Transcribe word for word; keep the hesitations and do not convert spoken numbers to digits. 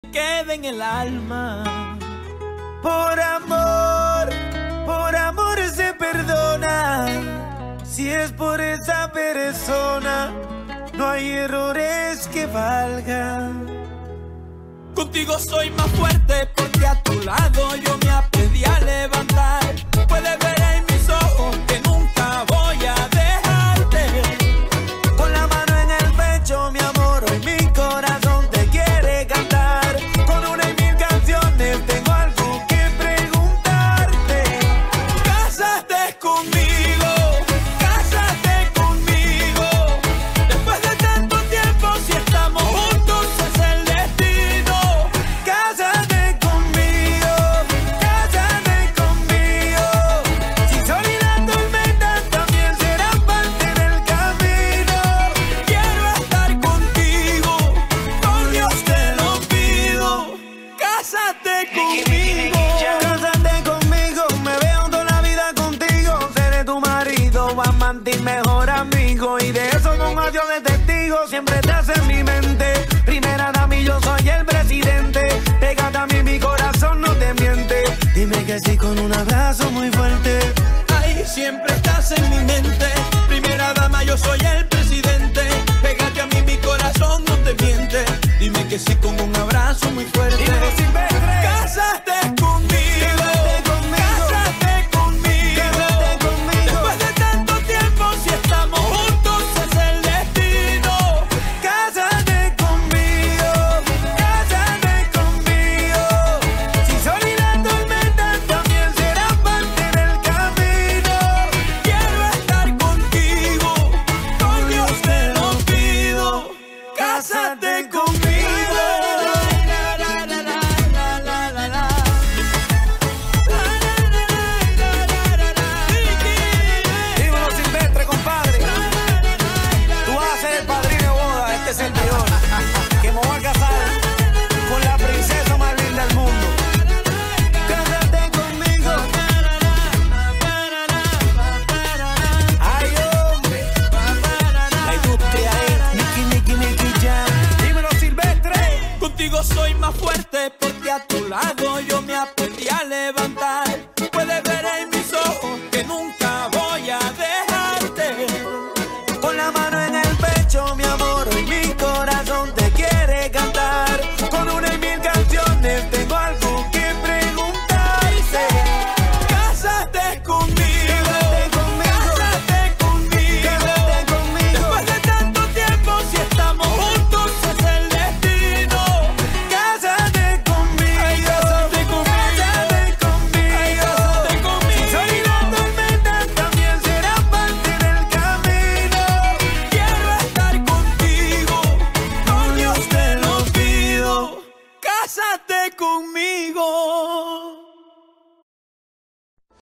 quede en el alma. Por amor, por amor se perdona. Si es por esa persona, no hay errores que valgan. Contigo soy más fuerte porque a tu lado yo me aprendí a levantar. Puedes ver en mis ojos que nunca voy a dejarte. Con la mano en el pecho, mi amor, hoy mi corazón te quiere cantar. Con una y mil canciones tengo algo que preguntarte. Cásate conmigo, cásate conmigo. Después de tanto tiempo, si estamos juntos es el destino. Cásate conmigo, cásate conmigo. Si sol y la tormenta también serán parte del camino. Quiero estar contigo, con Dios te lo pido. Cásate conmigo. Cásate conmigo, me veo toda la vida contigo. Seré tu marido, amante y mejor amigo. Y de eso con adiós de testigo, siempre estás en mi mente. Primera dama y yo soy el presidente. Pégate a mí, mi corazón no te miente. Dime que sí con un abrazo muy fuerte. Ay, siempre estás en mi mente. Primera dama, yo soy el presidente. Pégate a mí, mi corazón no te miente. Dime que sí con un abrazo muy fuerte. Dímelo, Silvestre. Cásate conmigo, Cásate conmigo. cásate conmigo. Cásate conmigo. Después de tanto tiempo, si estamos juntos es el destino. Cásate conmigo, cásate conmigo. Si sol y la tormenta también serán parte del camino. Quiero estar contigo, con Dios te lo pido. Cásate conmigo. Dímelo, Silvestre, compadre. Tú vas a ser el padrino de boda de este servidor, que me voy a casar con la princesa más linda del mundo. Cásate conmigo. Ay, hombre. La industria es Nicky, Nicky, Nicky Jam. Dímelo, Silvestre. Contigo soy más fuerte porque a tu lado yo me aprendí a levantar. Puedes ver en mis ojos que nunca